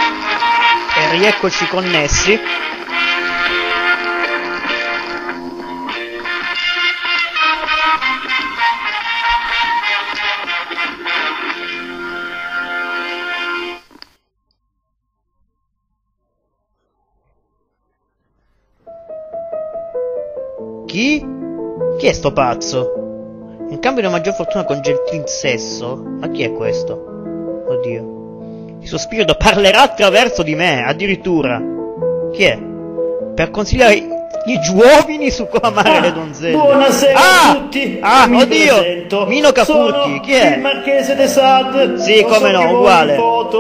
E rieccoci connessi. Chi? Chi è sto pazzo? In cambio di una maggior fortuna con gentil sesso? Ma chi è questo? Oddio. Il suo spirito parlerà attraverso di me, addirittura. Chi è? Per consigliare gli giuovini su come amare le donzelle. Buonasera a tutti. Oddio! Presento. Mino Cafurchi, chi è? Il Marchese de Sade. Sì, Lo come so no, che uguale.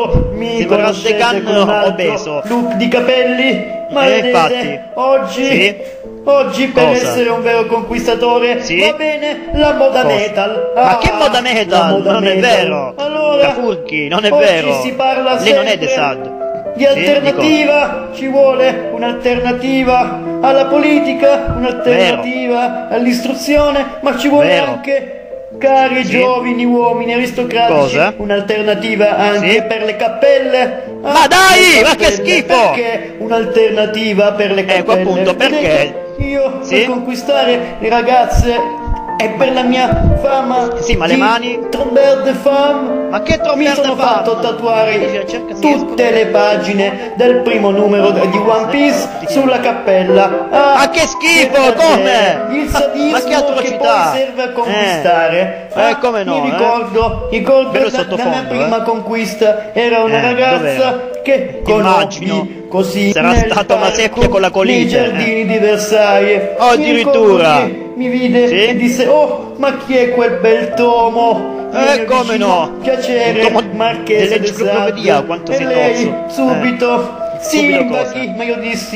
Mi Sembra conoscete Razdecan con un altro obeso. look di capelli. Ma infatti. oggi... Sì? Oggi per Cosa? essere un vero conquistatore Sì? va bene la moda Cosa? metal. Ma che moda metal? La moda Non è metal. vero. Allora, Cafurchi, non è oggi vero. si parla Lei non è sempre De Sad. di alternativa, ci vuole un'alternativa alla politica, un'alternativa all'istruzione, ma ci vuole Vero. anche, cari Sì. giovani uomini aristocratici, Cosa? un'alternativa anche Sì. per le cappelle. Ma dai, Le ma che cappelle. schifo! Perché un'alternativa per le cappelle? Ecco, appunto, perché? Vedete, io Sì. per conquistare le ragazze e per la mia fama Sì, ma le di mani? trombeur de femme, Ma che mi trombeur sono de femme? fatto tatuare Cerca, sì, tutte le pagine del primo numero di One Piece sulla cappella. Ma che schifo, per come? vedere Il sadismo Ma che atrocità? poi serve a conquistare. Come no, Mi ricordo Bello la mia sottofondo, prima conquista era una ragazza dov'era? che Immagino. conobbi così Sarà nel stata una parco seppia con la colite, nei giardini di Versailles. Oh, addirittura. Mi ricordo che mi vide Sì? e disse: oh, ma chi è quel bel tomo? Viene Come vicino, no? Piacere, Un tomo Marchese de dell'enciclopedia, Sade. quanto E sei lei tozzo. subito Subito simpati, cosa? ma io dissi: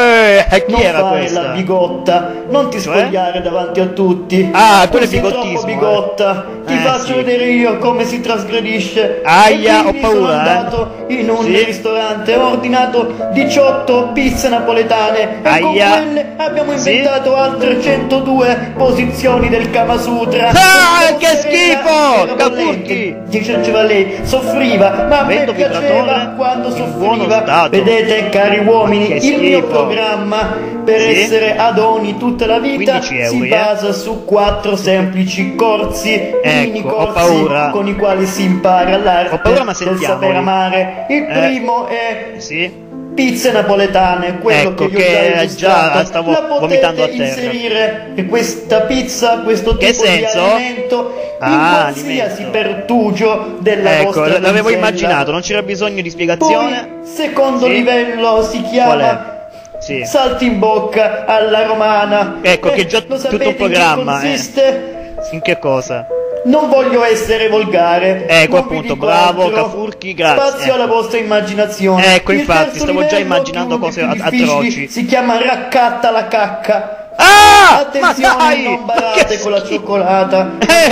Chi non era fare questa? la bigotta, non ti Cioè? spogliare davanti a tutti. Ah, quello è Tu sei bigottismo, troppo bigotta. Ti faccio sì. vedere io come si trasgredisce. Aia, E quindi ho paura, sono andato in un Sì? ristorante, ho ordinato 18 pizze napoletane e con Aia. quelle abbiamo Sì? inventato altre 102 posizioni del Kama Sutra. Ah, Con che Serena schifo! era Cafurchi! bollente, diceva lei, soffriva, ma a me Vento piaceva vibratore quando in buono soffriva. stato. Vedete, cari uomini, Che il mio schifo. programma per Sì? essere adoni tutta la vita 15 euro, si basa su 4 semplici corsi, mini Ecco, ho corsi paura. con i quali si impara l'arte Ho paura, ma del sentiamoli. sapere amare. Il primo è Sì? pizze napoletane, quello Ecco, che io che ho già già registrato. stavo La potete vomitando a terra. inserire questa pizza, questo Che tipo di senso? alimento in Ah, qualsiasi alimento. pertugio della Ecco, vostra l'avevo donzella. immaginato, non c'era bisogno di spiegazione. Poi, secondo Sì? livello si Qual chiama è? Sì. salti in bocca alla romana. Ecco, che è già lo tutto sapete un programma, in che consiste? In che cosa? Non voglio essere volgare. Ecco, non vi appunto, dico bravo, altro. Cafurchi, grazie. Spazio alla vostra immaginazione. Ecco, Il infatti, terzo stavo già livello, immaginando più cose difficili, atroci. Si chiama raccatta la cacca. Ah! Attenzione, ma dai! non Ma barate che con la schifo! cioccolata.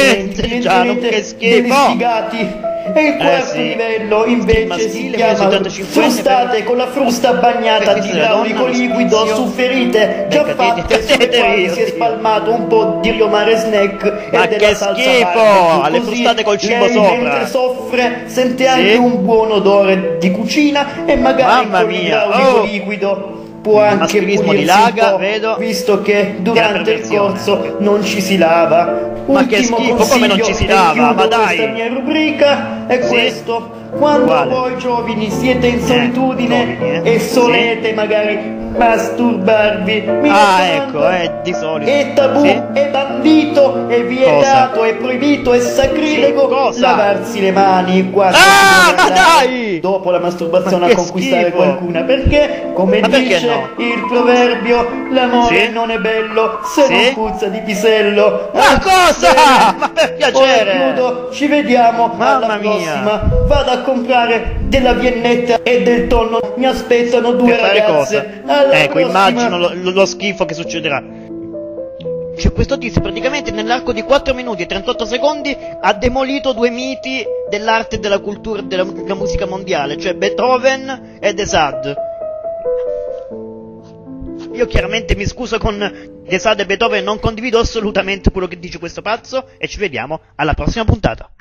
Già, non che schifo! Degli sfigati. E il quarto sì. livello Stil invece si maschile, chiama 75enne frustate per- con la frusta bagnata per di la donna, idraulico lo liquido spizio. su ferite già Ecco, fatte sulle catene, quali si è oddio. spalmato un po' di riomare snack Ma e della che salsa schifo! barbecue. Alle Così frustate col cibo lei, sopra. mentre soffre sente Sì? anche un buon odore di cucina e magari Mamma con mia, l'idraulico oh! liquido può anche Maschilismo pulirsi dilaga, un po', vedo. visto che durante il perversione corso anche. non ci si lava. Ma che Ultimo schifo, come non ci si consiglio, e lava? chiudo Ma dai! questa mia rubrica è Sì? questo: quando Quale? voi giovani siete in solitudine giovani, e solete magari masturbarvi, mi raccomando, ecco, di solito. è tabù, Sì? è bandito, è vietato, è proibito, è sacrilego Sì, cosa? lavarsi le mani quando Ah, si deve ma andare dai! dopo la masturbazione Ma a che conquistare schifo! qualcuna, perché come Ma perché dice no? il proverbio, l'amore Sì? non è bello se Sì? non puzza di pisello. Ma cosa? Bene. Ma per piacere! Ora chiudo, ci vediamo Mamma alla mia. prossima. Vado a comprare della viennetta e del tonno, mi aspettano due Per fare ragazze. cosa? Alla Ecco, prossima. immagino lo schifo che succederà. Cioè, questo tizio praticamente nell'arco di 4 minuti e 38 secondi ha demolito due miti dell'arte e della cultura della musica mondiale, cioè Beethoven e De Sade. Io chiaramente mi scuso con De Sade e Beethoven, non condivido assolutamente quello che dice questo pazzo e ci vediamo alla prossima puntata.